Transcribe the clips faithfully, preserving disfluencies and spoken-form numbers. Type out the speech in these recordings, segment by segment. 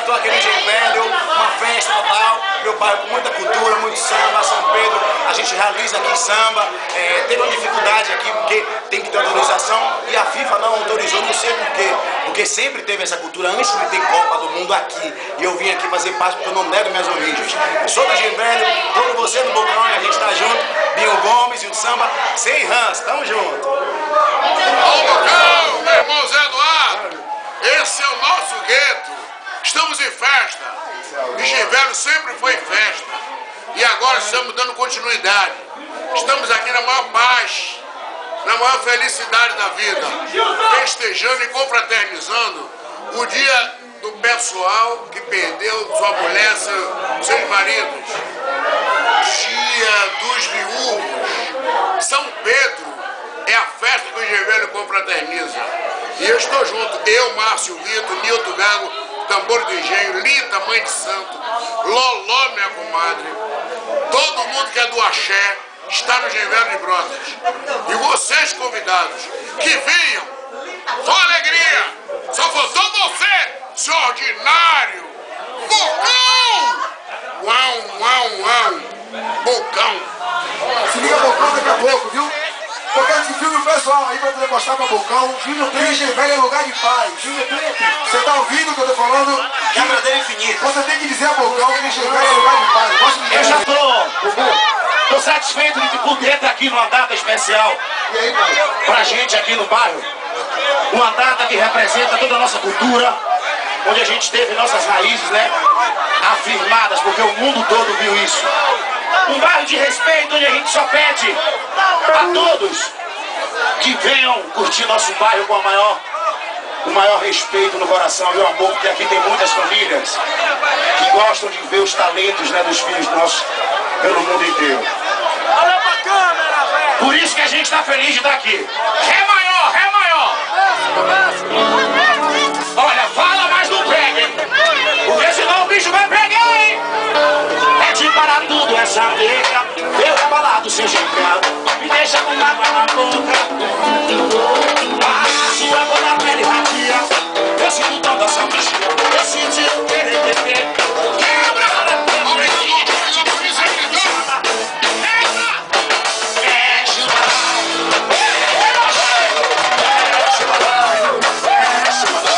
estou aqui no Engenho Velho, uma festa total, meu bairro com muita cultura, muito samba, São Pedro, a gente realiza aqui samba, é, teve uma dificuldade aqui porque tem que ter autorização e a FIFA não autorizou, não sei porquê, porque sempre teve essa cultura antes de ter Copa do Mundo aqui, e eu vim aqui fazer parte porque eu não nego minhas origens. Eu sou do Engenho Velho, tô com você no Bocão e a gente tá junto, Binho Gomes e o samba sem rãs, tamo junto. Ô Bocão, meu irmão Zé Eduardo, esse é o nosso gueto, estamos em festa, Engenho Velho sempre foi festa, e agora estamos dando continuidade, estamos aqui na maior paz, na maior felicidade da vida, festejando e confraternizando o dia do pessoal que perdeu sua mulher, seu, seus maridos, dia dos viúvos. São Pedro é a festa que o Engenho Velho confraterniza. E eu estou junto, eu, Márcio Victor, Nilton Gago, tambor do Engenho, Lita, mãe de santo, Loló, minha comadre, todo mundo que é do axé está no Engenho Velho de Brotas. E vocês convidados que venham, só alegria, só faltou você, seu ordinário, Bocão! Uau, uau, uau, Bocão! Se liga Bocão daqui a pouco, viu? Eu quero que filme o pessoal aí pra poder mostrar pra Bocão. Filme Preto, Engenho Velho é lugar de paz. Filme Preto. Você tá ouvindo o que eu tô falando? Quebradeira infinita. Você tem que dizer a Bocão que Engenho Velho é lugar de paz. Gosto de Eu já tô, tô satisfeito de poder estar aqui numa data especial E aí, pai? pra gente aqui no bairro. Uma data que representa toda a nossa cultura, onde a gente teve nossas raízes, né, afirmadas, porque o mundo todo viu isso. Um bairro de respeito, onde a gente só pede a todos que venham curtir nosso bairro com a maior, o maior respeito no coração e o amor, porque aqui tem muitas famílias que gostam de ver os talentos, né, dos filhos nossos pelo mundo inteiro. Olha pra câmera, velho! Por isso que a gente está feliz de estar aqui. Ré maior, Ré maior! Olha, fala, mas não pega, hein? Porque senão o bicho vai pegar, hein? É de para tudo essa nega, eu rebalado sem recado, me deixa com água na boca. A sua cor na pele radia, eu sinto toda essa magia, eu sinto querer beber. Quebra! Mexe o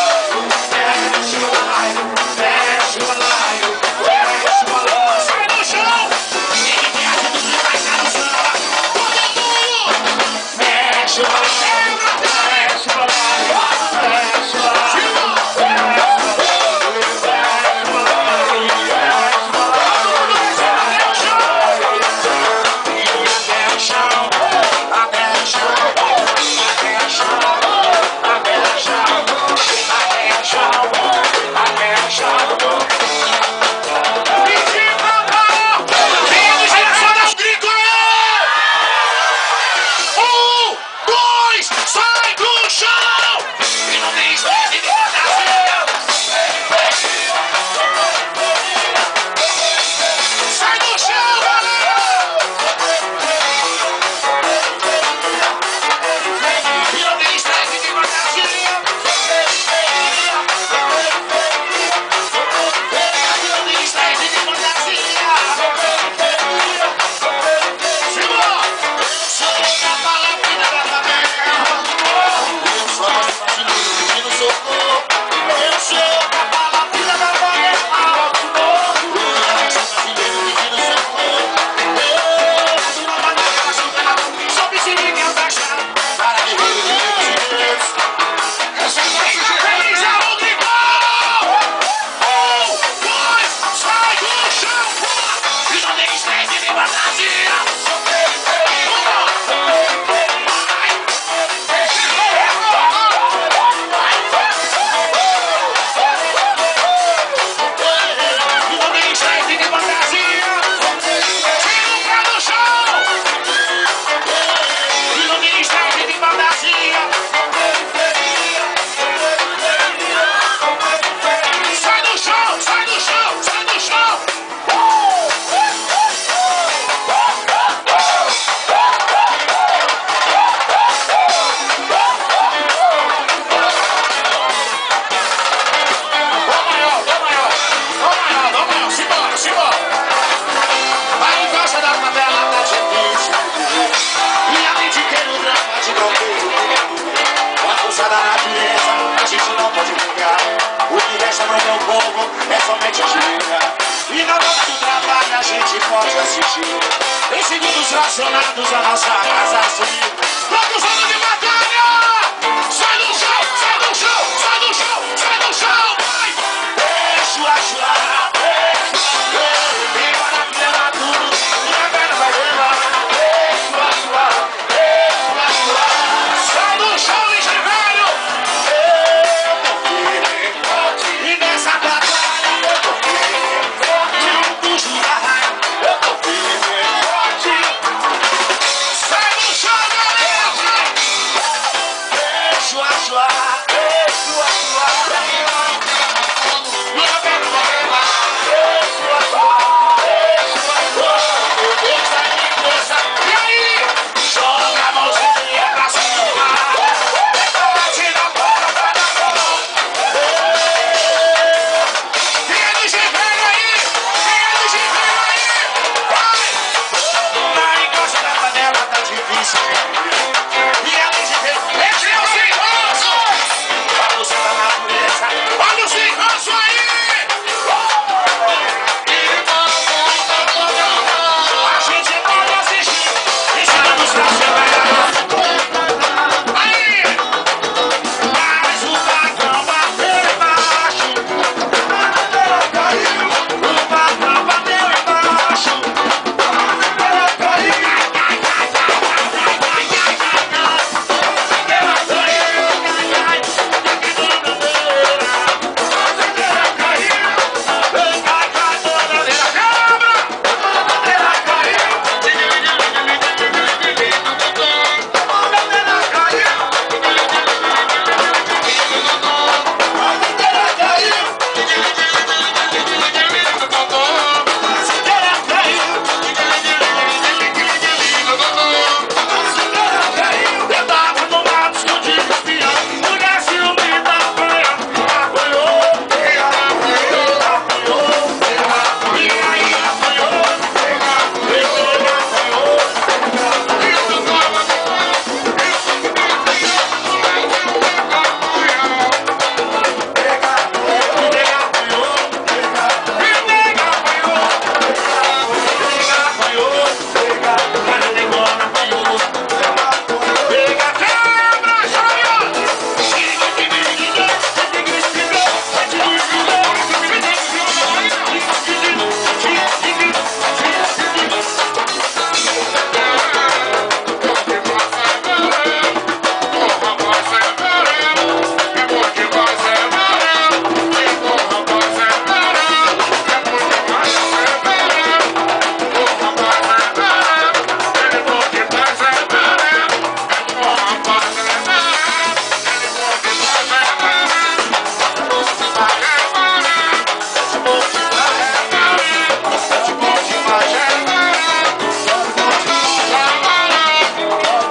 festa pro meu povo é somente gira. E na hora do trabalho a gente pode assistir. Em segundos fracionados a nossa casa assumiu. Prontos, anos de batalha! Sai do chão, sai do chão, sai do chão, sai do chão!